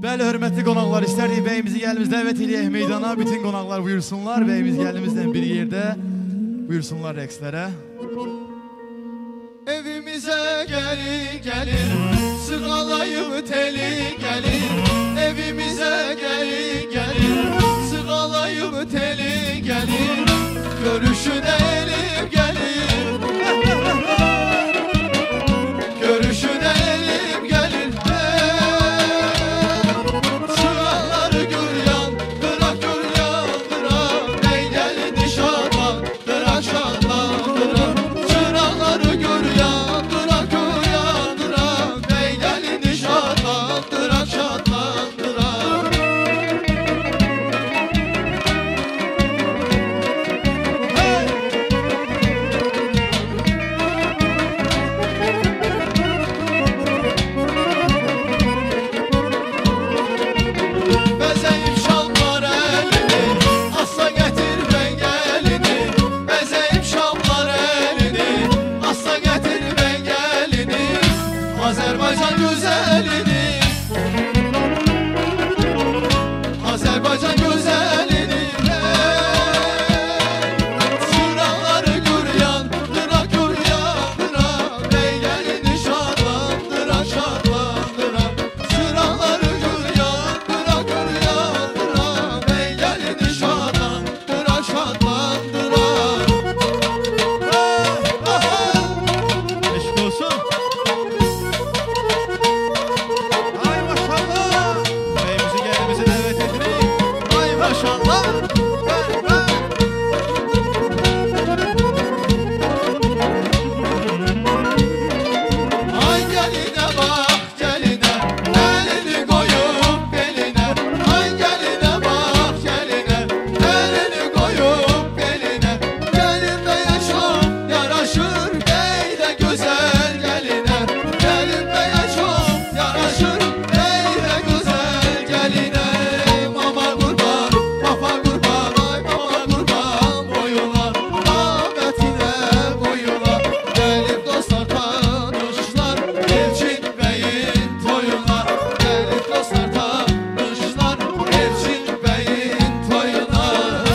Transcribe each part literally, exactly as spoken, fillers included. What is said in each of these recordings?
Bəli, hörmətli qonaqlar, istərdik bəyimizi gəlimiz dəvət eləyək meydana. Bütün qonaqlar buyursunlar, bəyimiz gəlimizlə bir yerdə buyursunlar rəqslərə. Evimizə gəlin, gəlin, sığalayıb teli gəlin. Evimizə gəlin, gəlin, sığalayıb teli gəlin. Görüşünə elib gəlin, görüşünə elib gəlin. Çıraqları gör yandırak, gör yandırak. Ey gəlin şadlandırak, şadlandırak. Çıraqları gör yandırak, gör yandırak. Ey gəlin şadlandırak, şadlandırak. Bəzəyib şamlar əlini, assa gətir mən gəlini. Bəzəyib şamlar əlini, assa gətir mən gəlini. Azərbaycan gözəlini, Azərbaycan gözəlini. Çıraqları gör yandırak, gör yandırak. Ey gəlini şadlandırak, şadlandırak. Çıraqları gör yandırak, gör yandırak. Ey gəlini şadlandırak, şadlandırak. Eşq olsun. Ay maşallah. Bəyimizi gəlimizi dəvət edirik. Ay maşallah. Ay gəlinə bax, gəlinə, əlini qoyub belinə. Ay gəlinə bax, gəlinə, əlini qoyub belinə. Gəlin də yaşam yaraşır, ey də gözəl gəlinə. Gəlin də yaşam yaraşır, ey də gözəl gəlinə. Mama qurban, papa qurban, ay mama qurban boyuna. Amətinə boyuna, gəlib dostlar tanışlar, Elçin bəyin toyuna. Gəlib dostlar tanışlar, Elçin bəyin toyuna.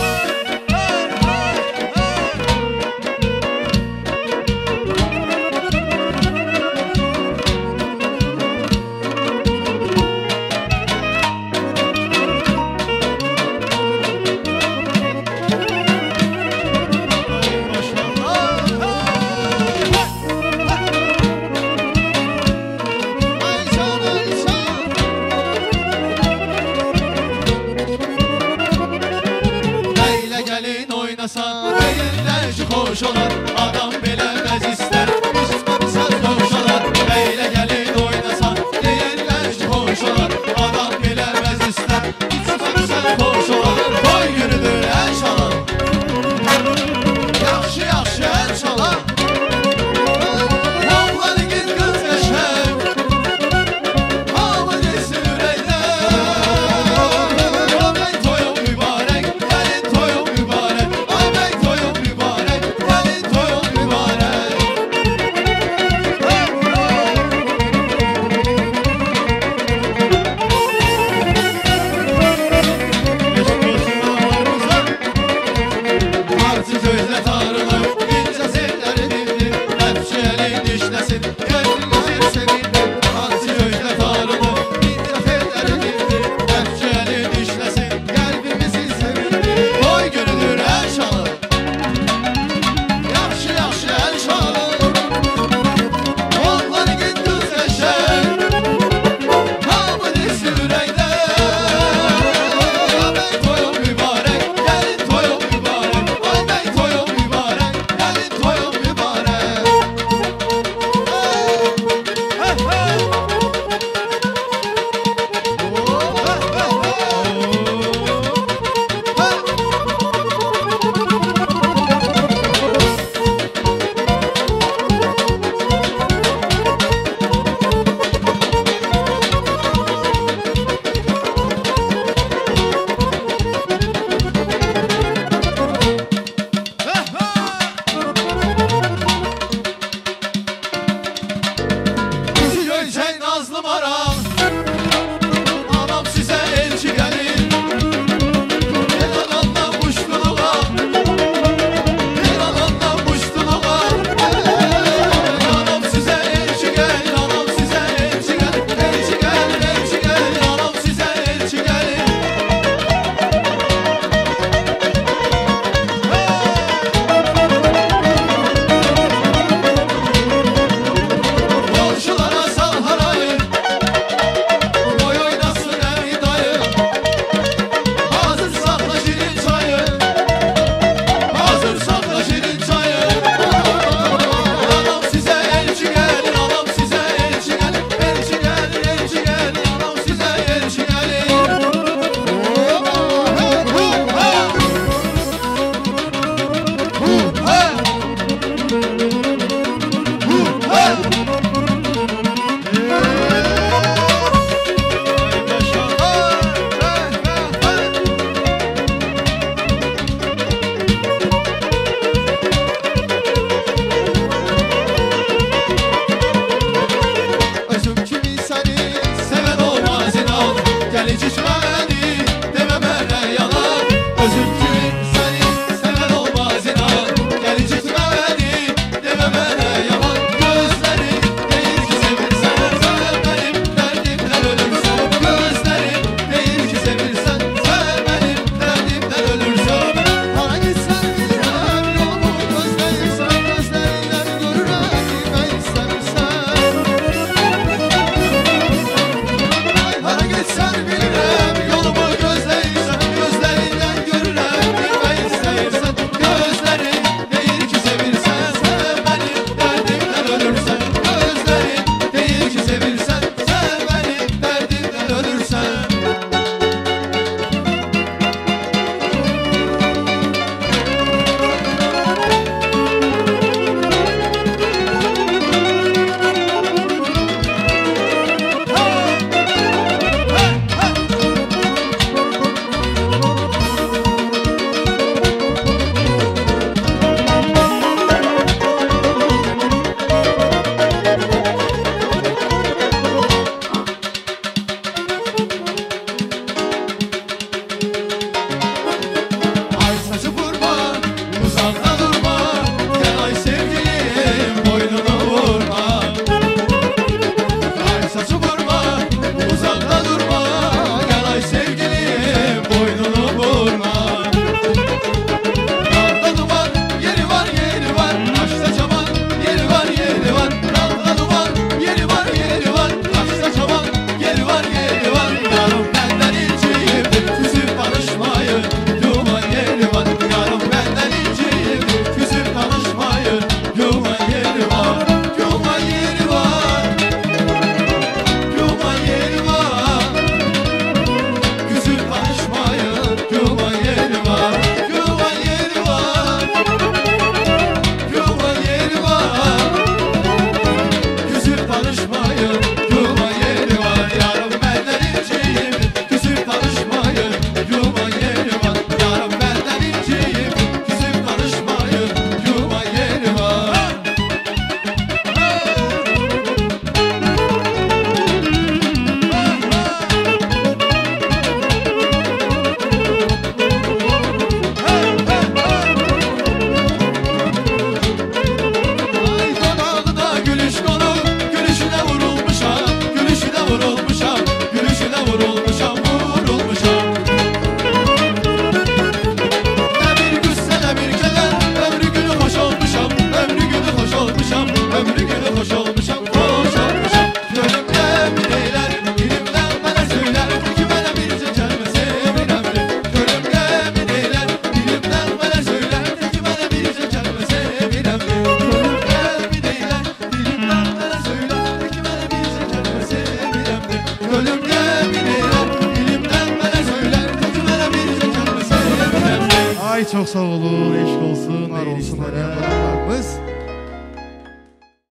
Ay can, ay can. Leylə gəlin oynasan, deyirlər ki xoş olar. Adam beləməz istər, içməmisən xoş olar. Leylə gəlin oynasan, deyirlər ki xoş olar. Adam beləməz istər, içməmisən xoş olar. Toy günüdür əl çalan, yaxşı yaxşı əl çalan. Oğlan igid qız qəşəng, hamı desin ürəkdən. Ay toyum mübarək, gəlin toyum mübarək. Ay bəy toyum mübarək, gəlin hiç içmemeli, deme mənə yalan. Özüm kimi səni sevən olmaz inan. Gel hiç içmemeli, deme mənə yalan. Gözlerin değil ki sevirsen, sen benim derdimden ölürsen. Gözlerin değil ki sevirsen, sen benim derdimden ölürsen. Hara gitsen bilirəm, yolumu gözləyirsən. Gözlərindən görürəm, bilmək istəmirsən. Hara gitsen bilirəm, yolumu gözləyirsən. Gözlərindən görürəm, bilmək istəyirsən. Gözlərin deyir ki sevirsən, sen benim derdimden ölürsən. Gözlərin deyir ki sevirsən, sen benim derdimden ölürsən. Ay saçı vurma, uzakta durma. Gel ay sevgilim, boynunu vurma. Ay saçı vurma, uzakta durma. Gel ay sevgilim, boynunu vurma. Dağda duman, yeri var yeri var. Taşta çaman, yeri var yeri var. Dağda duman, yeri var yeri var. Taşta çaman, yeri var yeri var. Yarım benden inciyimdir, küsüp barışmayın. Yuman yeri var, yarım benden inciyimdir. Küsüp tanışmayın, yuman yeri var. Yuman yeri var, yuman yeri var. Küsüp barışmayın, yuman yeri var. Yuman yeri var, yuman yeri var. Küsüp barışmayın, yuman yeri var. Yarım benden inciyimdir, küsüp barışmayın. Yuman yeri var, yarım benden inciyimdir. Küsüp barışmayın, yuman yeri var. Ay dodağında gülüş konu, gülüşüne vurulmuşam, gülüşüne vurulmuşam, gülüşüne vurulmuşam, vurulmuşam. Ne bir güsse ne bir keder, ömrü günü hoş olmuşam, ömrü günü hoş olmuşam, ömrü günü hoş olmuşam, hoş olmuşam. Gönlümde bir eyler, dilimden bana söyler, kime de bir kelime seviremli. Gönlümde bir eyler, dilimden bana söyler, kime de bir kelime seviremli. Gönlümde bir eyler, dilimden bana söyler, kime de bir kelime seviremli. Gönlümde bir eyler, dilimden bana söyler, kime de bir kelime seviremli. Ay çok sağ olun, eşk olsun, var olsun. Var olsun.